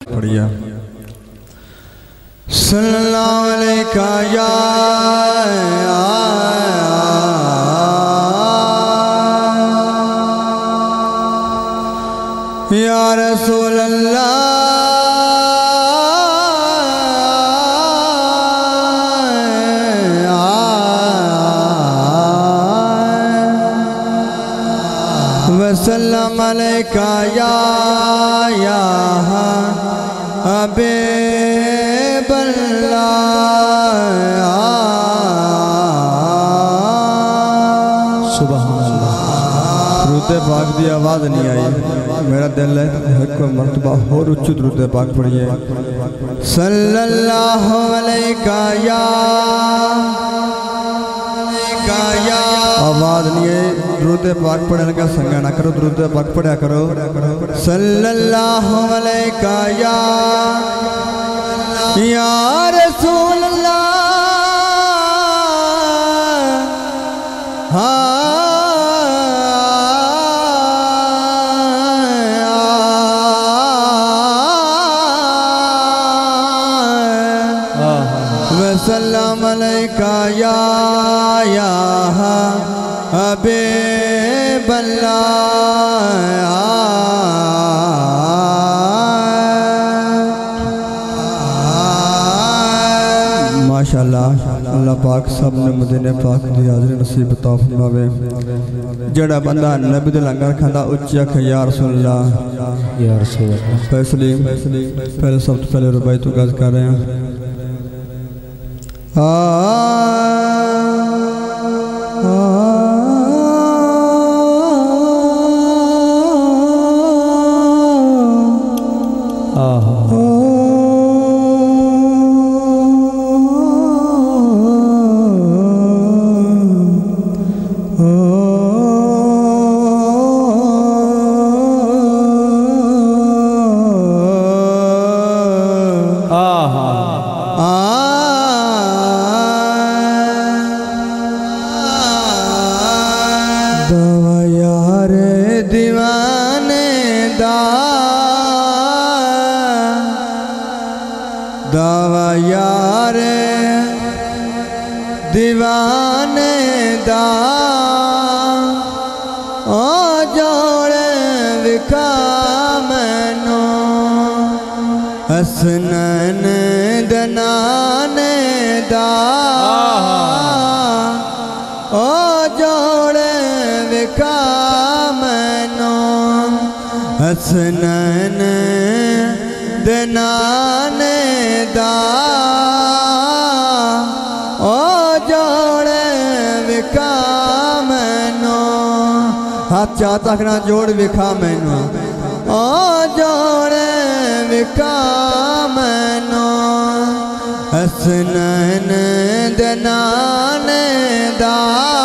पढ़िया सल्लल्लाहु अलैहि या रसूल अल्लाह वसल्लम अलैका या हबीबल्लाह। सुभान अल्लाह। दुरूद पाक की आवाज़ नहीं आई, मेरा दिल है एक मरतबा और उच्च दुरूद पाक पढ़िए सल्लल्लाहु अलैका या। आवाज़ नहीं है, दुरूद पाक पढ़ने का संगा ना करो, दुरूद पाक पढ़ा करो सल्लल्लाहु अलैका या रसूल अल्लाह। वसल्लम अलैका या हबीबल्लाह। माशाअल्लाह अल्लाह पाक सब ने मदीने पाक दी हाज़री नसीब अता फरमावे। जेड़ा बंदा नबी दे लंगर खांदा उच्ची आखे या रसूल अल्लाह या रसूल अल्लाह। फैसले पहले सब तो पहले रुबाई तो गज कर रहे हैं। दावा यार दीवाने दा ओ जोड़े विखा मैनू हसनैन दनाने दा ओ जोड़े विखा मैनू हसनैन दनाने दा ओ जोड़े विखा मैनू। हाथ चाह तकना जोड़ विखा मैनू ओ जोड़े विखा मैनू हसनैन दनाने दा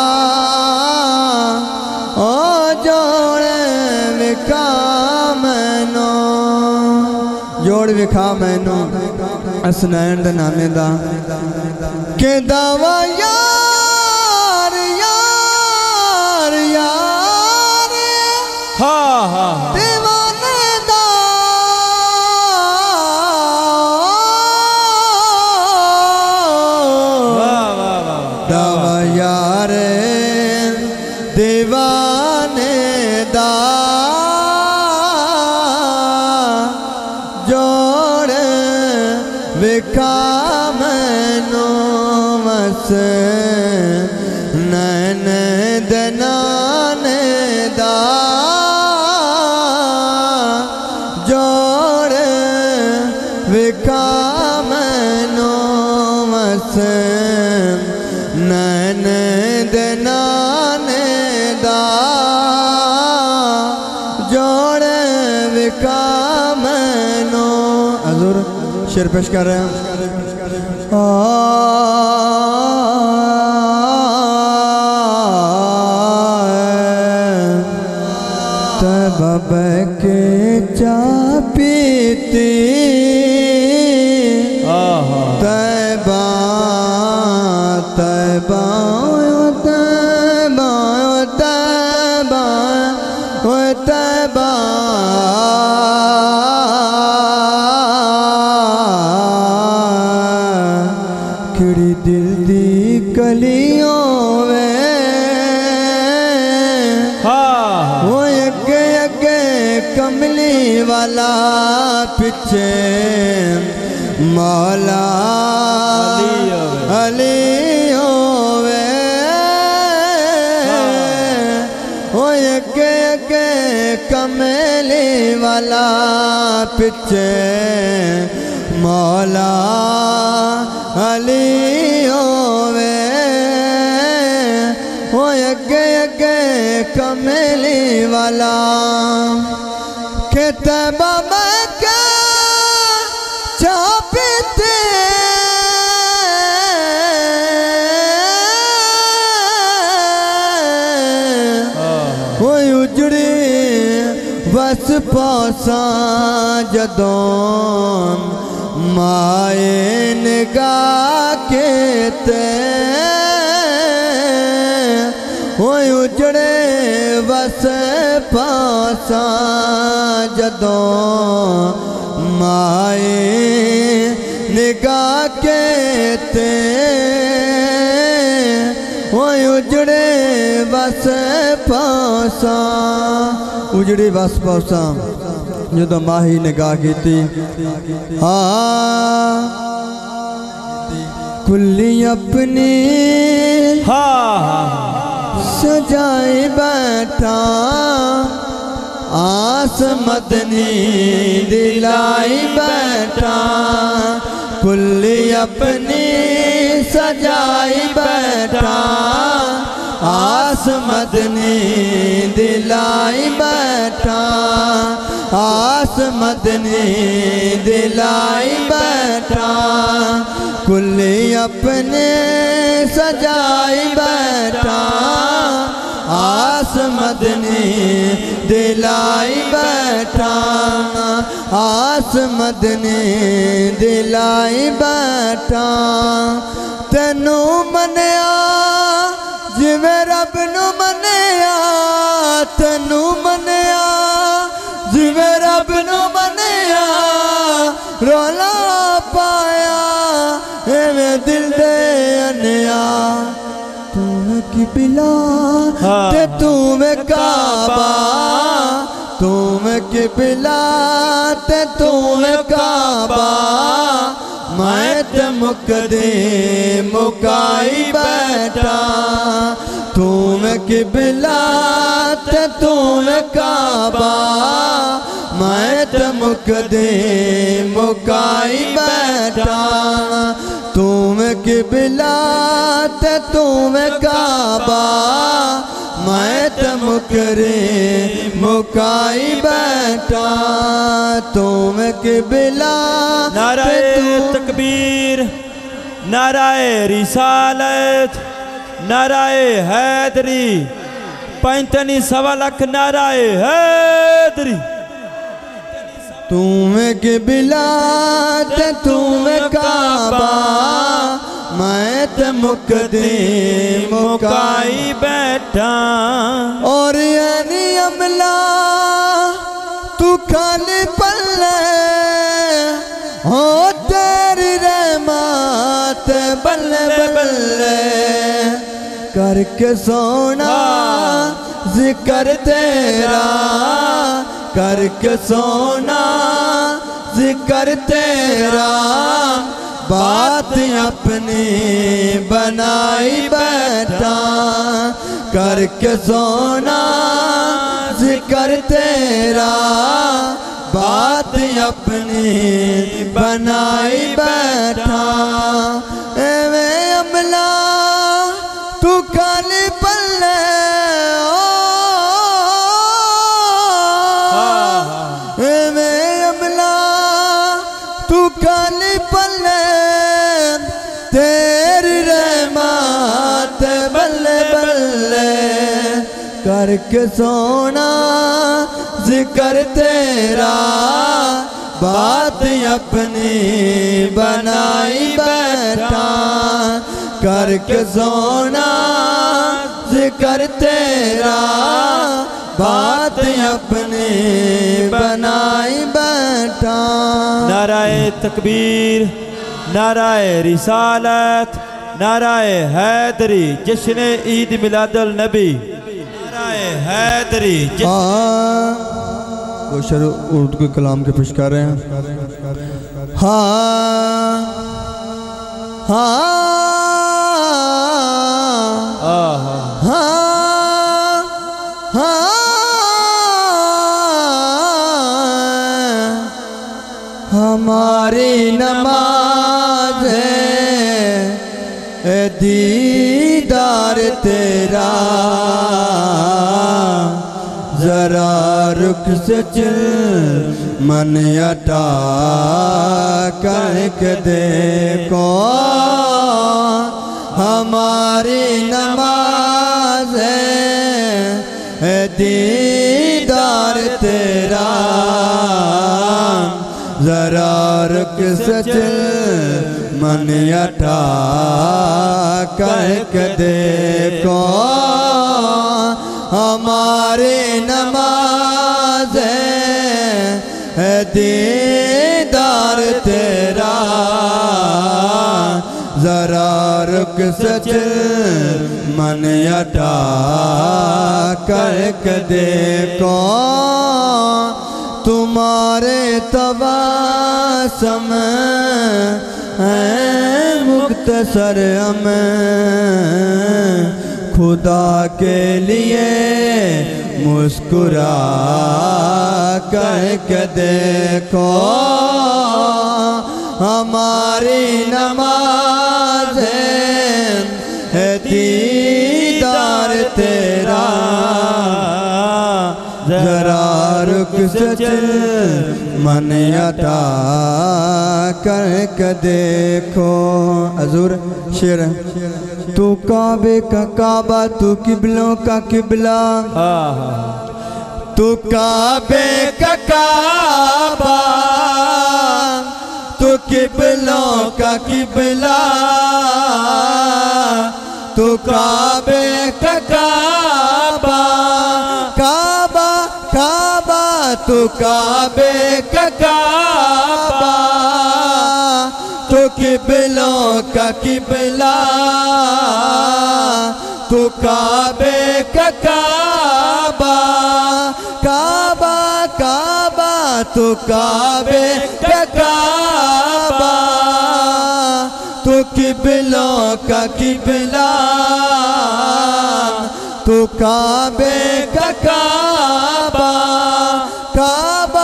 ओ जोड़े विखा मैनू। जोड़ विखा मैनू हसनैन दे नाने दा के दावा यार यार यार दीवाने दा दावा यार दीवाने दा जोड़ विखा मैनू हसनैन दनाने दा जोड़ विखा मैनू हसनैन दनाने दा जोड़ विखा मैनू। हजूर शेर पेश कर रहे हैं तब के चा पीती तैबा तैबा तैबा तैबा तैबा गलियों में वो अगे अगे कमली वाला पीछे मौला अली होवे वो अगे अगे कमली वाला पीछे मौला अली होवे वो अगे अगे कमली वाला किताबा में क्या छापते वो उजड़ी बस पासा जदों माए निगाह के ते वो उजड़े बस पासा जदों माए निगाह के ते वो उजड़े बस पासा उजड़ी बस पासा जो माही निगाह की थी हाँ कुल्ली अपनी सजाए बैठा आस मदनी दिलाई बैठा कुल्ली अपनी सजाई बैठा आस मदनी दिलाई बैठा आस मदनी दिलाई बैठा कुल्ली अपने सजाई बैठा आस मदनी दिलाई बैठा आस मदनी दिलाई बैठा तेनू मनिया जिवे रब नू मनिया तेनू मनिया जिवे रब नू मनिया रोला पाया एवें दिल दे अनिया तू में किबिला ते तू में काबा तू में किबिला ते तू में काबा मैं ते मुकदे मुकाई बैठा तू में किबिला ते तू में काबा मैं ते मुकदे मुकाई बैठा तू में किबिला ते तू में काबा मैं ते मुकरे मुकाई बैठा तू में किबिला नाराए तकबीर नाराए रिसालत नाराए हैदरी 35 लाख नाराए हैदरी तू में किबिला ते तू में काबा मैं ते मुकदे मुकाई बैठा और यानी अमला तू खाली पल्ले हो तेरी रहमत बल्ले बल्ले करके सोना जिक्र तेरा करके सोना जिक्र तेरा बात अपनी बनाई बैठा करके सोना जिक्र तेरा बात अपनी बनाई बैठा एवें अमला तू खाली पल्ले एवें अमला तू खाली पल्ले तेरी रहमत बल्ले बल्ले करके सोना जिक्र तेरा बात अपनी बनाई बैठा करके सोना जिक्र तेरा बात अपनी बनाई बैठा नाराए तकबीर नाराए रिसालत नाराए हैदरी जश्न ईद मिलादुल नबी नाराए हैदरी वो शर उर्दू के कलाम के पेश कर रहे हैं। हाँ हाँ हमारी नमाज है दीदार तेरा, जरा रुख से चल मन अटा करके देखो। हमारी नमाज है दीदार तेरा, जरा रुक से चल मन अटा करके देखो। हमारी नमाज है दीदार तेरा, जरा रुक से चल मन अटा करके देखो। तुम्हारे तवासम है मुख्तसर खुदा के लिए मुस्कुरा करके देखो। हमारी नमाज है दीदार तेरा, जरा रुक से चल मन अटा करके देखो। हजूर शेर तू काबे का काबा तू किबलों का किबला, तू काबे का काबा तू किबलों का किबला, तू काबे का काबा काबा काबा तू काबे का काबा, तू किबलों का किबला, तू काबे का काबा काबा काबा, तू काबे का काबा, तू किबलों का किबला, तू काबे का काबा काबा,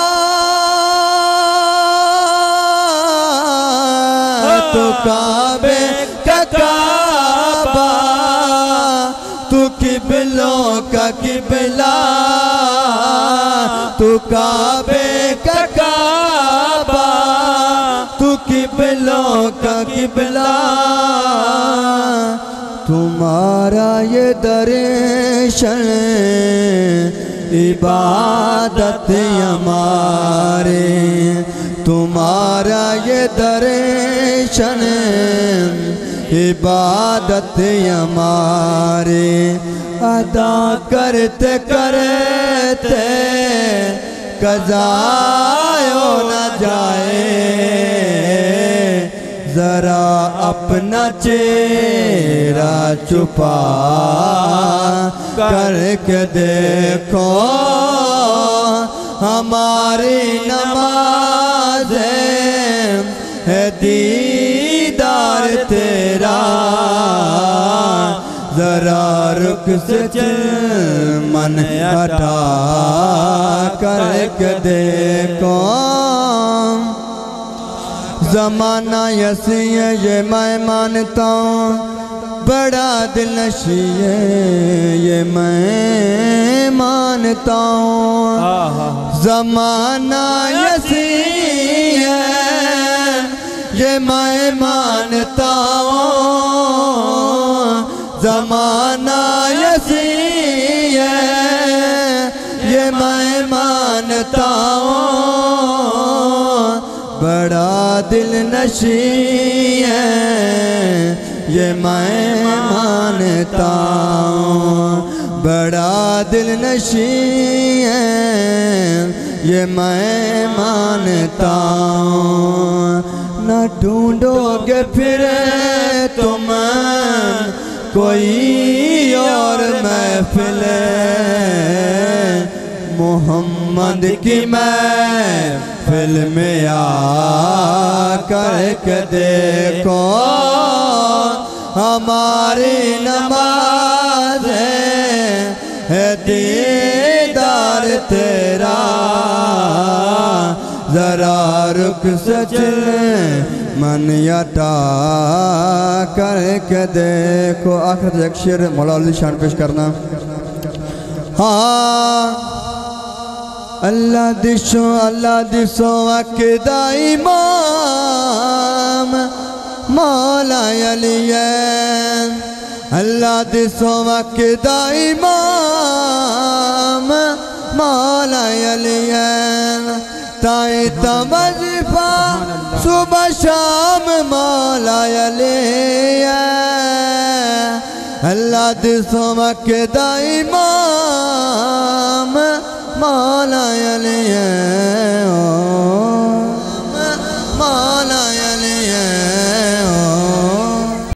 तू काबे का काबा, तू किबलों का किबला, तू काबे का काबा, तू किबलों का किबला। तुम्हारा ये दर्शन इबादत हमारे, तुम्हारा ये दर्शन इबादत हमारे, अदा करते करते कज़ायो न जाए, जरा अपना चेहरा छुपा करके देखो। हमारी नमाज है दीदार तेरा, जरा रुक से चल मन हटा करके देखो। ज़माना यसी है ये मैं मानता हूँ, बड़ा दिल नशी है ये मैं मानता हूँ। ज़माना यसी है ये मैं मानता हूँ, ज़माना यसी है ये मैं मानता हूँ। बड़ा दिल नशी है ये मैं मानता हूँ, बड़ा दिल नशी है ये मैं मानता हूँ। न ढूंढोगे फिर तुम कोई और महफिल मोहम्मद की महफिल में आ करके देखो हमारी नमाज है दीदार तेरा जरा रुक सचल मन यटा करके देखो। आखिर एक शेर मौला अली शान पेश करना। हाँ अल्लाह दिसो अक़दा इमाम मौला अली अल्लाह दिसो अक़दा इमाम मौला अली ताई तवज़्फ़ा सुबह शाम मौला अली अल्लाह दिसो अक़दा इमाम